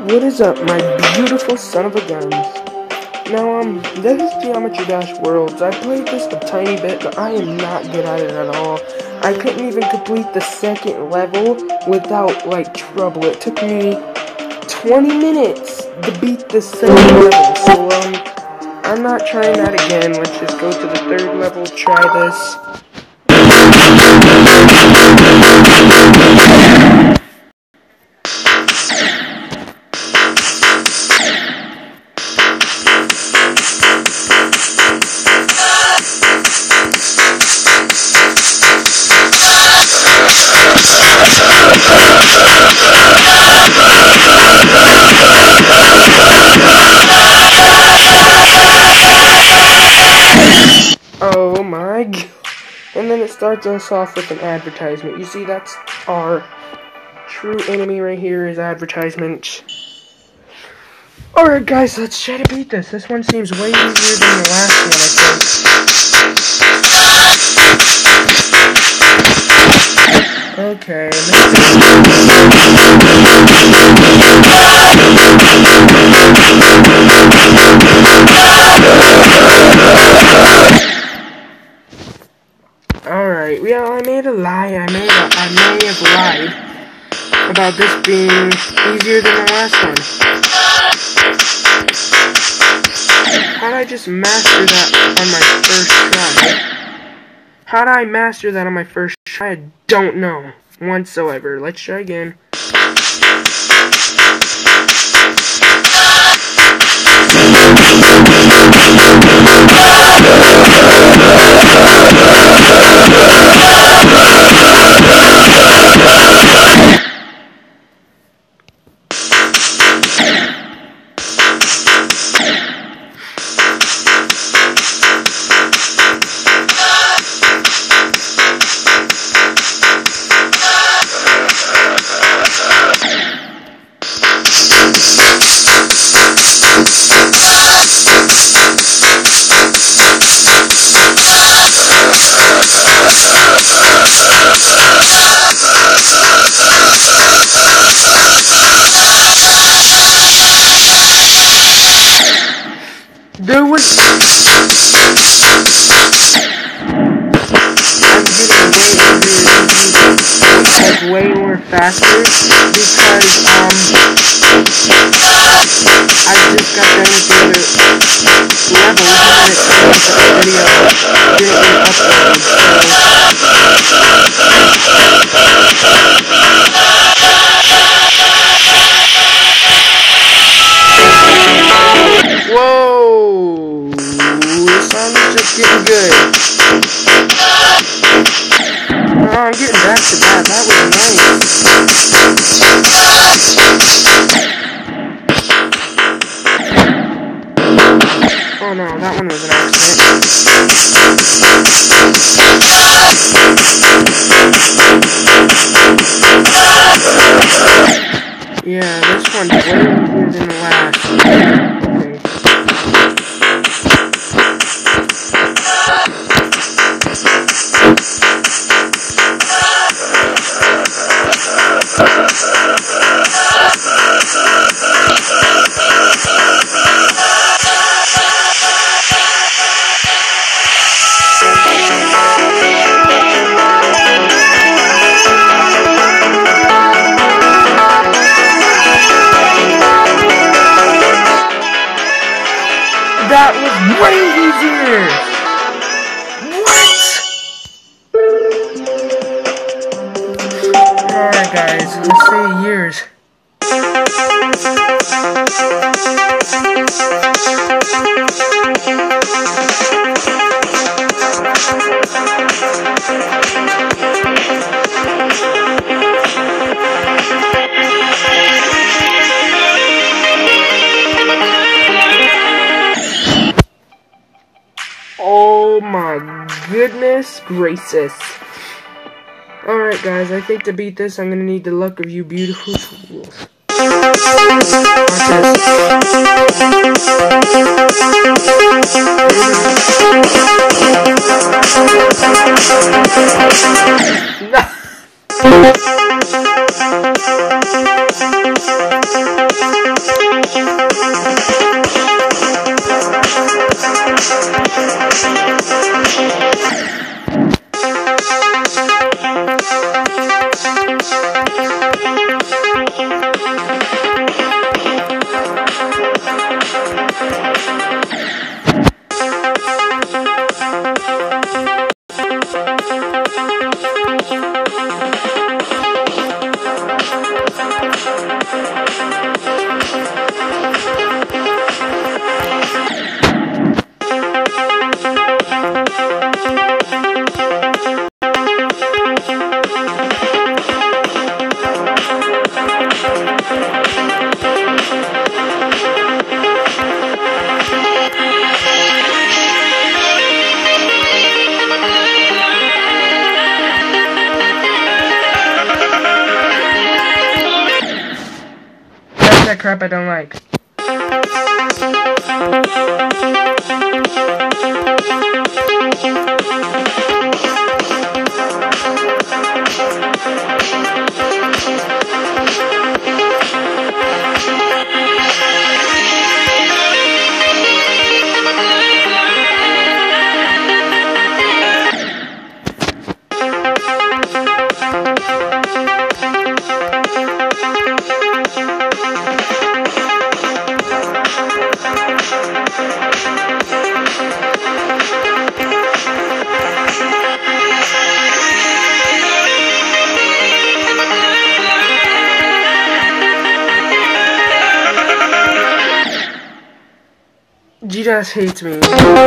What is up, my beautiful son of a guns? Now, this is Geometry Dash Worlds. I played this a tiny bit, but I am not good at it at all. I couldn't even complete the second level without, trouble. It took me 20 minutes to beat the second level, so, I'm not trying that again. Let's just go to the third level, try this. Oh my god. And then it starts us off with an advertisement. You see, that's our true enemy right here is advertisement. Alright guys, let's try to beat this. This one seems way easier than the last one, I think. Okay, Alright, yeah, I made a lie. I may have lied about this being easier than the last one. How'd I just master that on my first try? How'd I master that on my first try? I don't know whatsoever. Let's try again. There was... I'm getting way more faster because, I just got done with the other level and it turned out that the video didn't get uploaded, Whoa! This song is just getting good. Oh, I'm getting back to that. That was nice. Oh no, that one was an accident. Yeah, this one's way easier than the last. Okay. That was way easier! What? Alright guys, let's say years. Oh my goodness gracious. Alright guys, I think to beat this I'm gonna need the luck of you beautiful fools. No. that crap I don't like. GDAS hates me.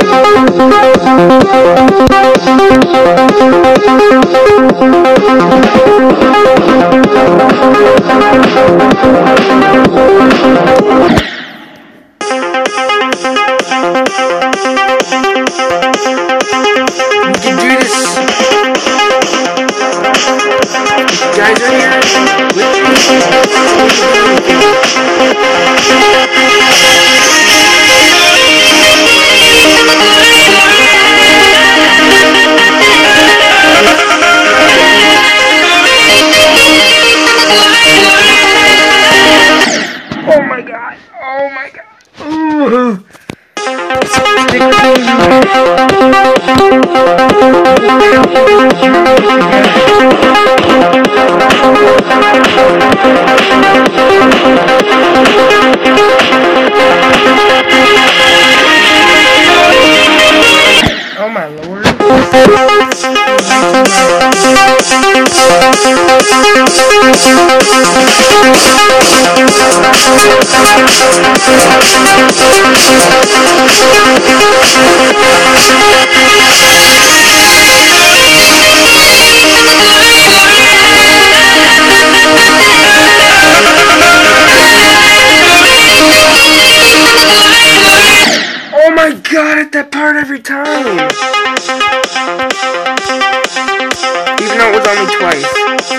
We can do this. If you guys are here with me, oh my god! Oh my god! Ooh. Oh my lord. Oh my god, at that part every time! Even though it was only twice.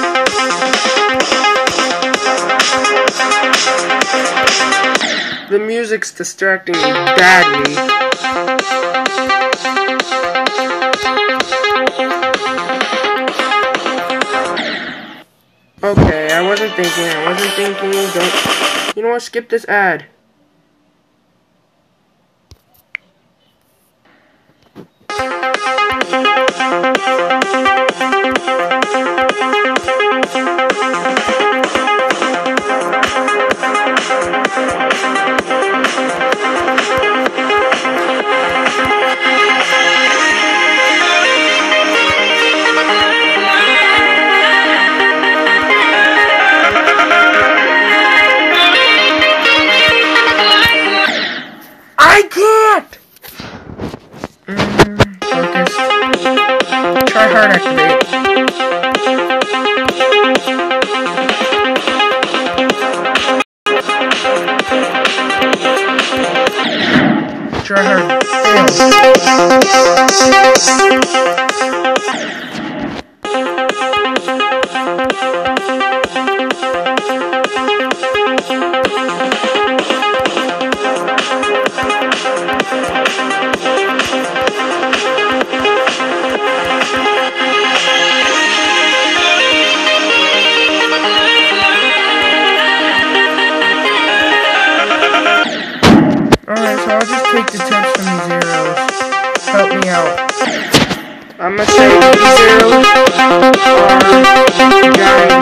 The music's distracting me badly. Okay, I wasn't thinking, don't... You know what, skip this ad. I can't! Focus. Try hard activate. Try hard. Alright, so I'll just take the text from these zeros. Help me out. I'm gonna say these zeros are giant.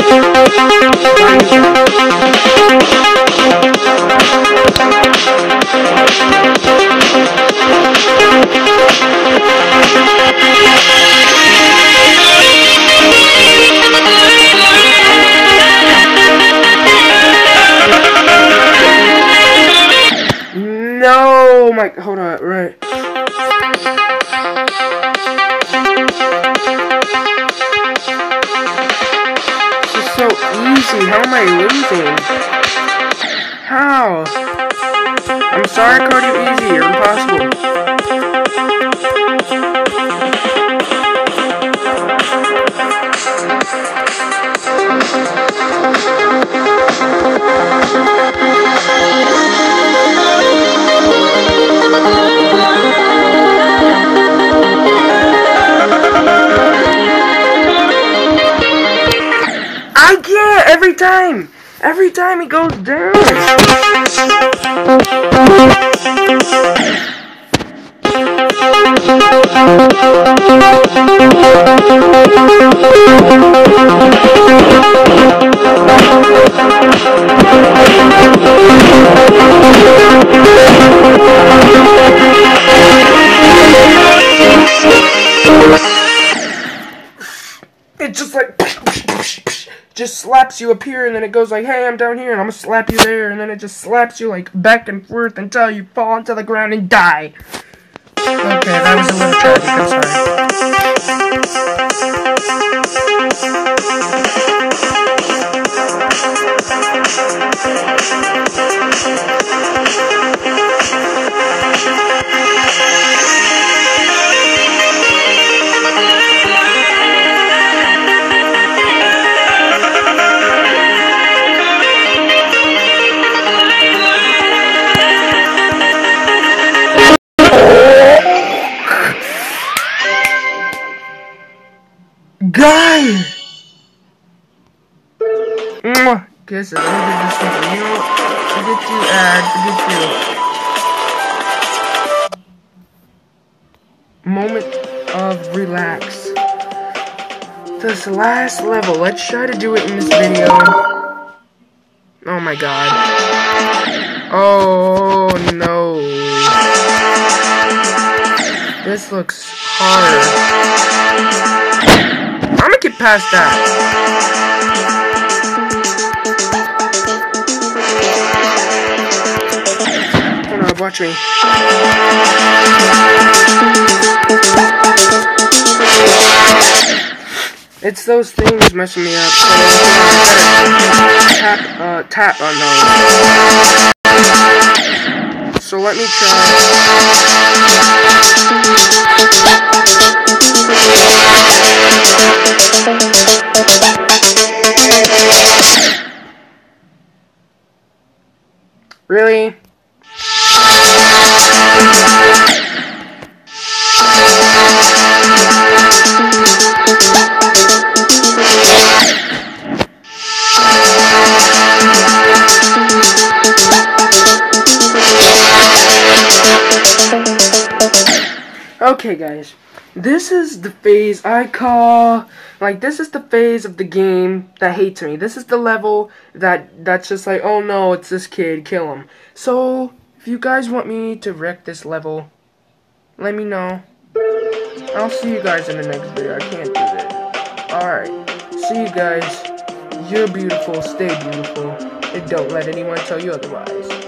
No, my, hold on, right. This is so easy, how am I losing? How? I'm sorry, Cody, easy, you're impossible. I can't every time he goes down. It's just like just slaps you up here, and then it goes like, hey, I'm down here, and I'm gonna slap you there, and then it just slaps you like back and forth until you fall onto the ground and die. Okay, that was a little tragic, I'm Guy! Kisses, let me get this one. You know, forget you, forget you. Moment of relax. This last level, let's try to do it in this video. Oh my god. Oh no. This looks hard. I'm gonna get past that. Hold on, watch me. It's those things messing me up. Tap on those. So let me try. Really? Okay, guys. This is the phase I call, like, this is the phase of the game that hates me. This is the level that's just like, oh no, it's this kid, kill him. So, if you guys want me to wreck this level, let me know. I'll see you guys in the next video. I can't do that. Alright, see you guys. You're beautiful, stay beautiful, and don't let anyone tell you otherwise.